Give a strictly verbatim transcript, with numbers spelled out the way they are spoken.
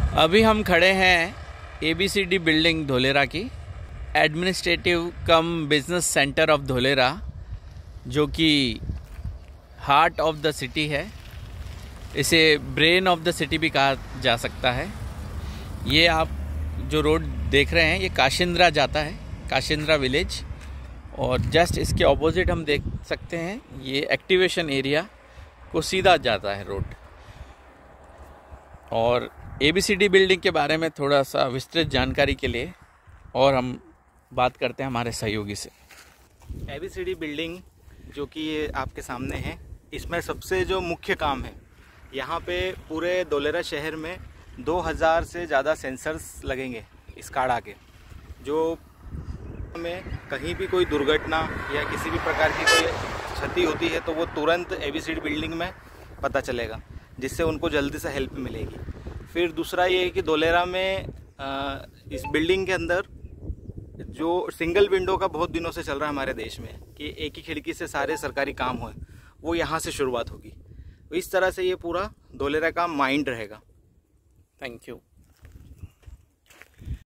अभी हम खड़े हैं एबीसीडी बिल्डिंग धोलेरा की, administrative cum business centre of Dholera, जो कि हार्ट ऑफ द सिटी है। इसे ब्रेन ऑफ द सिटी भी कहा जा सकता है। ये आप जो रोड देख रहे हैं ये काशिंद्रा जाता है, काशिंद्रा विलेज, और जस्ट इसके ऑपोजिट हम देख सकते हैं ये एक्टिवेशन एरिया को सीधा जाता है रोड। और एबीसीडी बिल्डिंग के बारे में थोड़ा सा विस्तृत जानकारी के लिए और हम बात करते हैं हमारे सहयोगी से। एबीसीडी बिल्डिंग जो कि ये आपके सामने है, इसमें सबसे जो मुख्य काम है, यहाँ पे पूरे धोलेरा शहर में दो हज़ार से ज़्यादा सेंसर्स लगेंगे इस काड़ा के, जो में कहीं भी कोई दुर्घटना या किसी भी प्रकार की कोई क्षति होती है तो वो तुरंत एबीसीडी बिल्डिंग में पता चलेगा, जिससे उनको जल्दी से हेल्प मिलेगी। फिर दूसरा ये है कि धोलेरा में आ, इस बिल्डिंग के अंदर जो सिंगल विंडो का बहुत दिनों से चल रहा है हमारे देश में कि एक ही खिड़की से सारे सरकारी काम हो, वो यहाँ से शुरुआत होगी। इस तरह से ये पूरा धोलेरा का माइंड रहेगा। Thank you.